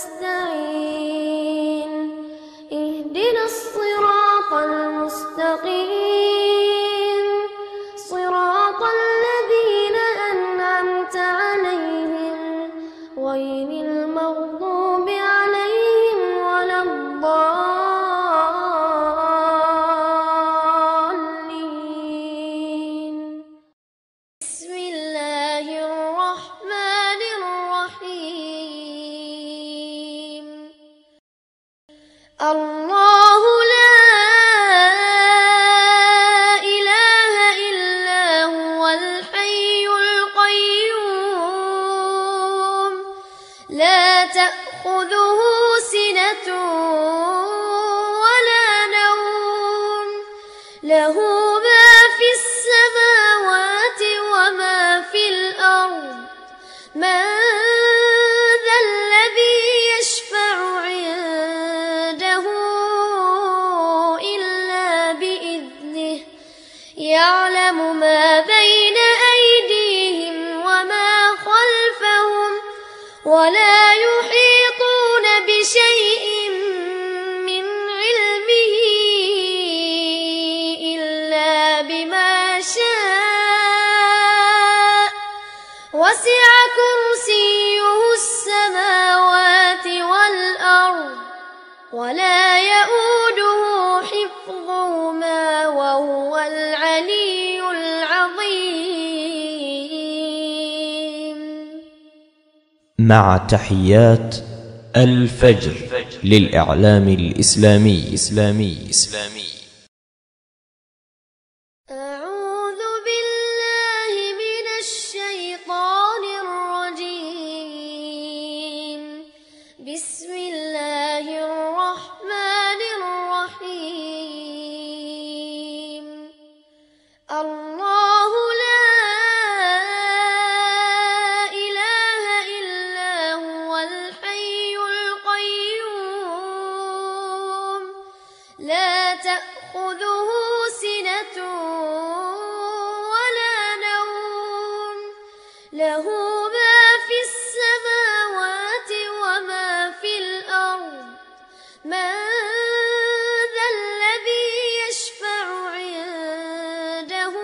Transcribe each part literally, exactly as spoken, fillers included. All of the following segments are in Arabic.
نستعين اهدنا الصراط المستقيم صراط الذين أنعمت عليهم غير المغضوب عليهم ولا الضالين. بسم الله الرحمن الرحيم. الله لا إله إلا هو الحي القيوم لا تأخذه سنة ولا نوم له ما في السماوات وما في الأرض من ذا الذي يشفع عنده إلا بإذنه يعلم ما بين أيديهم وما خلفهم ولا يحيطون بشيء من علمه إلا بما شاء وسع كرسيه السماوات والأرض ولا يؤوده حفظهما وهو العلي العظيم. مع تحيات الفجر للإعلام الإسلامي إسلامي إسلامي. أعوذ بالله من الشيطان الرجيم. بسم الله الرحمن الرحيم. الله لا إله إلا هو الحي القيوم لا تأخذه سنة ولا نوم له ما في السماوات وما في الأرض من ذا الذي يشفع عنده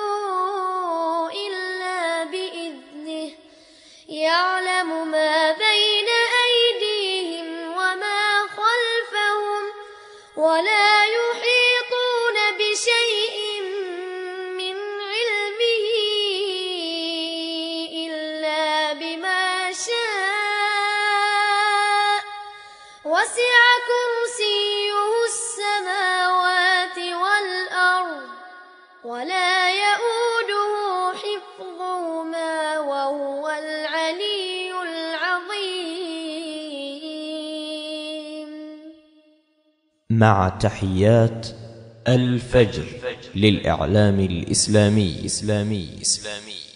إلا بإذنه يعلم ما بين أيديهم وما خلفهم ولا يحيطون بشيء من علمه إلا بما شاء وسع كرسيه السماوات والأرض ولا يؤوده حفظهما وهو العلي العظيم. مع تحيات الفجر للإعلام الإسلامي إسلامي إسلامي.